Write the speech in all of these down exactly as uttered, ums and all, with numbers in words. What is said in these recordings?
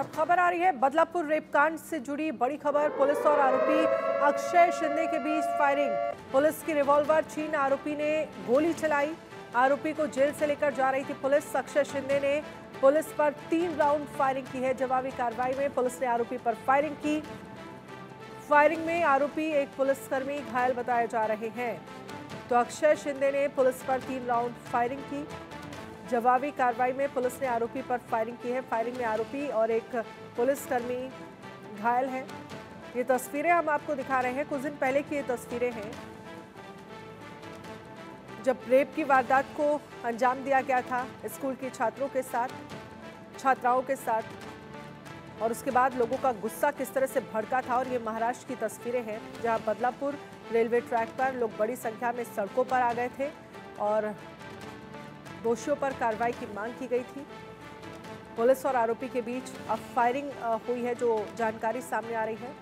अब खबर आ रही है बदलापुर रेपकांड से जुड़ी बड़ी खबर। पुलिस और आरोपी अक्षय शिंदे के बीच फायरिंग। पुलिस की रिवॉल्वर छीन आरोपी ने गोली चलाई। आरोपी को जेल से लेकर जा रही थी पुलिस। अक्षय शिंदे ने पुलिस पर तीन राउंड फायरिंग की है। जवाबी कार्रवाई में पुलिस ने आरोपी पर फायरिंग की। फायरिंग में आरोपी एक पुलिसकर्मी घायल बताए जा रहे हैं। तो अक्षय शिंदे ने पुलिस पर तीन राउंड फायरिंग की। जवाबी कार्रवाई में पुलिस ने आरोपी पर फायरिंग की है। फायरिंग में आरोपी और एक पुलिसकर्मी घायल है। ये तस्वीरें हम आपको दिखा रहे हैं, कुछ दिन पहले की ये तस्वीरें हैं जब रेप की वारदात को अंजाम दिया गया था स्कूल के छात्रों के साथ, छात्राओं के साथ, और उसके बाद लोगों का गुस्सा किस तरह से भड़का था। और ये महाराष्ट्र की तस्वीरें हैं जहां बदलापुर रेलवे ट्रैक पर लोग बड़ी संख्या में सड़कों पर आ गए थे और दोषियों पर कार्रवाई की मांग की गई थी। पुलिस और आरोपी के बीच अब फायरिंग हुई है, जो जानकारी सामने आ रही है।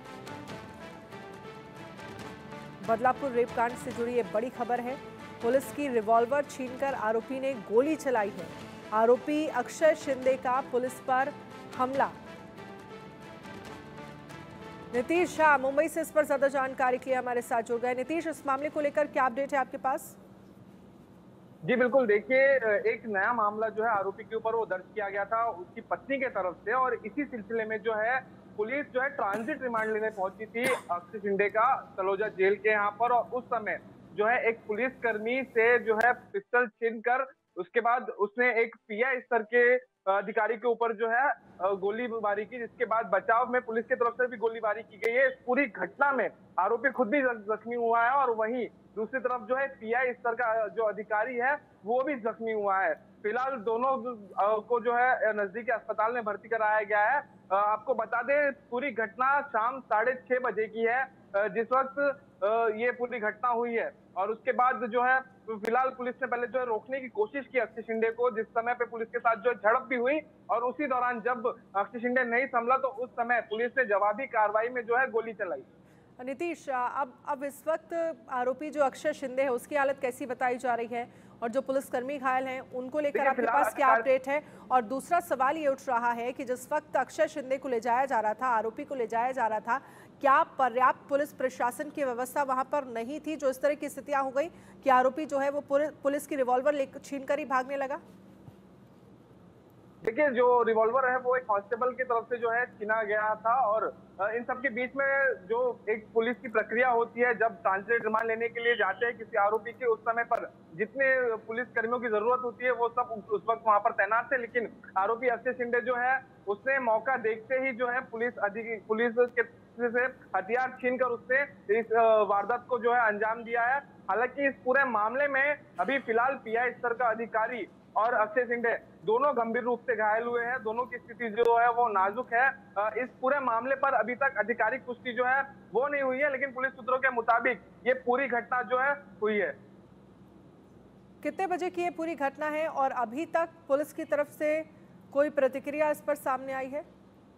बदलापुर रेपकांड से जुड़ी ये बड़ी खबर है। पुलिस की रिवॉल्वर छीनकर आरोपी ने गोली चलाई है। आरोपी अक्षय शिंदे का पुलिस पर हमला। नीतीश शाह मुंबई से इस पर ज्यादा जानकारी के लिए हमारे साथ जुड़ गए। नीतीश, इस मामले को लेकर क्या अपडेट है आपके पास? जी बिल्कुल, देखिए एक नया मामला जो है आरोपी के ऊपर वो दर्ज किया गया था उसकी पत्नी के तरफ से, और इसी सिलसिले में जो है पुलिस जो है ट्रांजिट रिमांड लेने पहुंची थी अक्षय शिंदे का तलोजा जेल के यहाँ पर। और उस समय जो है एक पुलिसकर्मी से जो है पिस्टल छीनकर उसके बाद उसने एक पीआई स्तर के अधिकारी के ऊपर जो है गोलीबारी की, जिसके बाद बचाव में पुलिस की तरफ से भी गोलीबारी की गई है। इस पूरी घटना में आरोपी खुद भी जख्मी हुआ है और वहीं दूसरी तरफ जो है पीआई स्तर का जो अधिकारी है वो भी जख्मी हुआ है। फिलहाल दोनों को जो है नजदीकी अस्पताल में भर्ती कराया गया है। आपको बता दें पूरी घटना शाम साढ़े छह बजे की है जिस वक्त ये पूरी घटना हुई है। और उसके बाद जो है फिलहाल पुलिस ने पहले जो है रोकने की कोशिश की अक्षय शिंदे को, जिस समय पे पुलिस के साथ जो झड़प भी हुई, और उसी दौरान जब अक्षय शिंदे नहीं संभला तो उस समय पुलिस ने जवाबी कार्रवाई में जो है गोली चलाई। नीतीश, अब अब इस वक्त आरोपी जो अक्षय शिंदे है उसकी हालत कैसी बताई जा रही है, और जो पुलिसकर्मी घायल हैं उनको लेकर आपके पास क्या अपडेट है? और दूसरा सवाल ये उठ रहा है कि जिस वक्त अक्षय शिंदे को ले जाया जा रहा था, आरोपी को ले जाया जा रहा था, क्या पर्याप्त पुलिस प्रशासन की व्यवस्था वहां पर नहीं थी, जो इस तरह की स्थितियां हो गई कि आरोपी जो है वो पुलिस की रिवॉल्वर लेकर छीन कर ही भागने लगा? देखिए जो रिवॉल्वर है वो एक कांस्टेबल की तरफ से जो है छीना गया था, और इन सब के बीच में जो एक पुलिस की प्रक्रिया होती है जब ट्रांजिट रिमांड लेने के लिए जाते हैं किसी आरोपी के, उस समय पर जितने पुलिस कर्मियों की जरूरत होती है वो सब उस वक्त वहां पर तैनात थे। लेकिन आरोपी अक्षय शिंदे जो है उसने मौका देखते ही जो है पुलिस अधिक पुलिस के से हथियार छीनकर उसने इस वारदात को जो है अंजाम दिया है। हालांकि इस पूरे मामले में अभी फिलहाल पीआई स्तर का अधिकारी और अक्षय शिंदे दोनों गंभीर रूप से घायल हुए हैं। दोनों की स्थिति जो है वो नाजुक है। इस पूरे मामले पर अभी तक आधिकारिक पुष्टि जो है वो नहीं हुई है, लेकिन पुलिस सूत्रों के मुताबिक ये पूरी घटना जो है हुई है। कितने बजे की ये पूरी घटना है और अभी तक पुलिस की तरफ से कोई प्रतिक्रिया इस पर सामने आई है?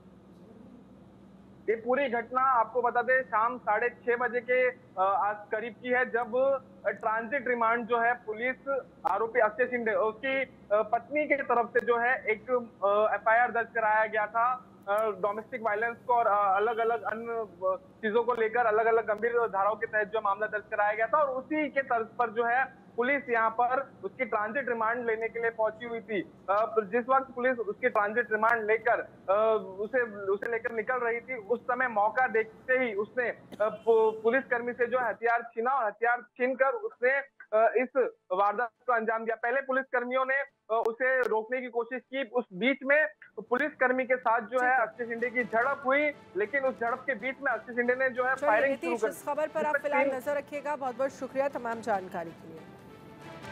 ये पूरी घटना आपको बता दें शाम साढ़े छह बजे के आज करीब की है, जब ट्रांजिट रिमांड जो है पुलिस आरोपी अक्षय शिंदे उसकी पत्नी की तरफ से जो है एक एफआईआर दर्ज कराया गया था डोमेस्टिक वायलेंस को और अलग अलग अन्य चीजों को लेकर अलग अलग गंभीर धाराओं के तहत जो मामला दर्ज कराया गया था। और उसी के तर्ज पर जो है पुलिस यहाँ पर उसकी ट्रांजिट रिमांड लेने के लिए पहुंची हुई थी। जिस वक्त पुलिस उसकी ट्रांजिट रिमांड लेकर उसे उसे लेकर निकल रही थी, उस समय मौका देखते ही उसने पुलिसकर्मी से जो हथियार छीना और हथियार छीनकर उसने इस वारदात को अंजाम दिया। पहले पुलिसकर्मियों ने उसे रोकने की कोशिश की, उस बीच में पुलिसकर्मी के साथ जो है अक्षय शिंदे की झड़प हुई, लेकिन उस झड़प के बीच में अक्षय शिंदे ने जो है फायरिंग शुरू कर दी। इस खबर पर आप फिलहाल नजर रखिएगा। बहुत बहुत शुक्रिया तमाम जानकारी के लिए।